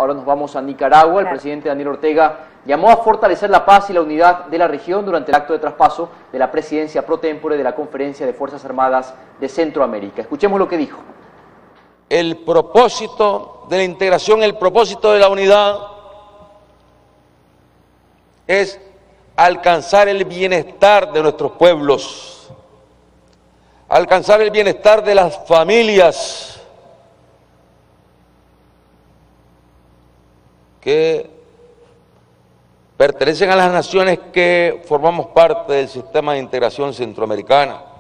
Ahora nos vamos a Nicaragua. El presidente Daniel Ortega llamó a fortalecer la paz y la unidad de la región durante el acto de traspaso de la presidencia pro tempore de la Conferencia de Fuerzas Armadas de Centroamérica. Escuchemos lo que dijo. El propósito de la integración, el propósito de la unidad es alcanzar el bienestar de nuestros pueblos, alcanzar el bienestar de las familias que pertenecen a las naciones que formamos parte del sistema de integración centroamericana.